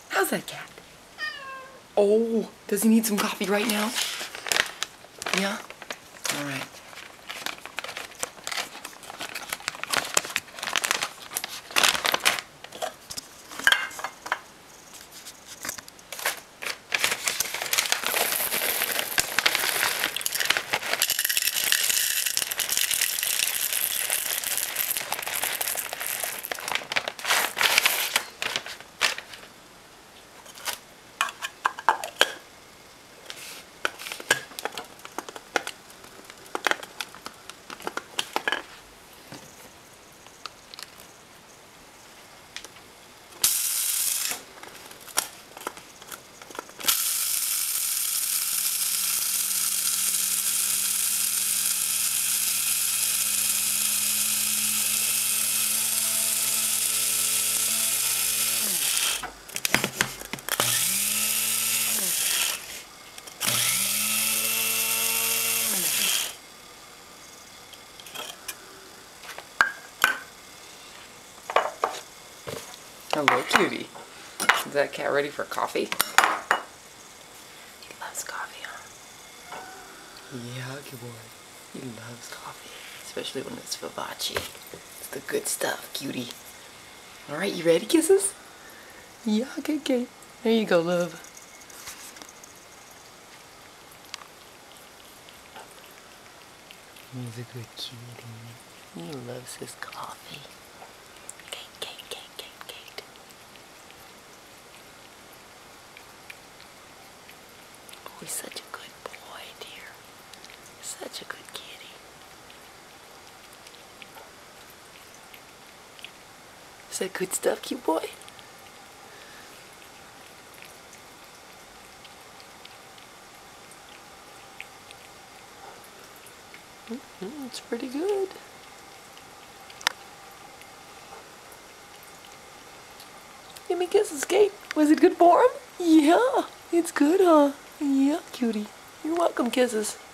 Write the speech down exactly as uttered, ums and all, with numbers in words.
How's that cat? Oh, does he need some coffee right now? Yeah? All right. Hello, cutie. Is that cat ready for coffee? He loves coffee, huh? Yeah, good boy. He loves coffee, especially when it's Vivace. It's the good stuff, cutie. Alright, you ready, kisses? Yeah, okay, okay. There you go, love. He's a good cutie. He loves his coffee. Kate, Kate, Kate, Kate, Kate. Oh, he's such a good boy, dear. Such a good kitty. Is that good stuff, cute boy? Mm-hmm, it's pretty good. Give me kisses, Kate. Was it good for him? Yeah, it's good, huh? Yeah, cutie. You're welcome, kisses.